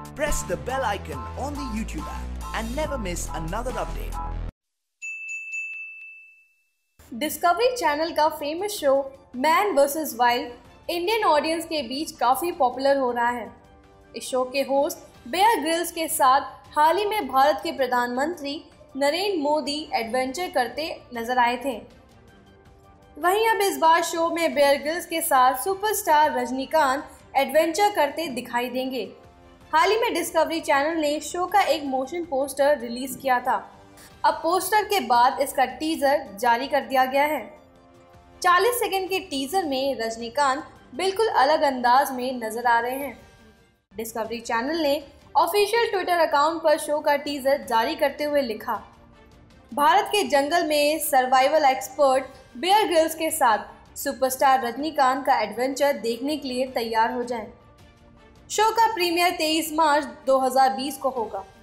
Press the bell icon on the YouTube app and never miss another update. Discovery channel का famous show man versus wild Indian audience के बीच काफ़ी popular हो रहा है। इस शो के होस्ट बेयर ग्रिल्स के साथ हाल ही में भारत के प्रधानमंत्री नरेंद्र मोदी एडवेंचर करते नजर आए थे। वहीं अब इस बार शो में बेयर ग्रिल्स के साथ सुपरस्टार रजनीकांत एडवेंचर करते दिखाई देंगे। हाल ही में डिस्कवरी चैनल ने शो का एक मोशन पोस्टर रिलीज किया था। अब पोस्टर के बाद इसका टीजर जारी कर दिया गया है। 40 सेकंड के टीजर में रजनीकांत बिल्कुल अलग अंदाज में नजर आ रहे हैं। डिस्कवरी चैनल ने ऑफिशियल ट्विटर अकाउंट पर शो का टीजर जारी करते हुए लिखा, भारत के जंगल में सर्वाइवल एक्सपर्ट बेयर ग्रिल्स के साथ सुपरस्टार रजनीकांत का एडवेंचर देखने के लिए तैयार हो जाएं। शो का प्रीमियर 23 मार्च 2020 को होगा।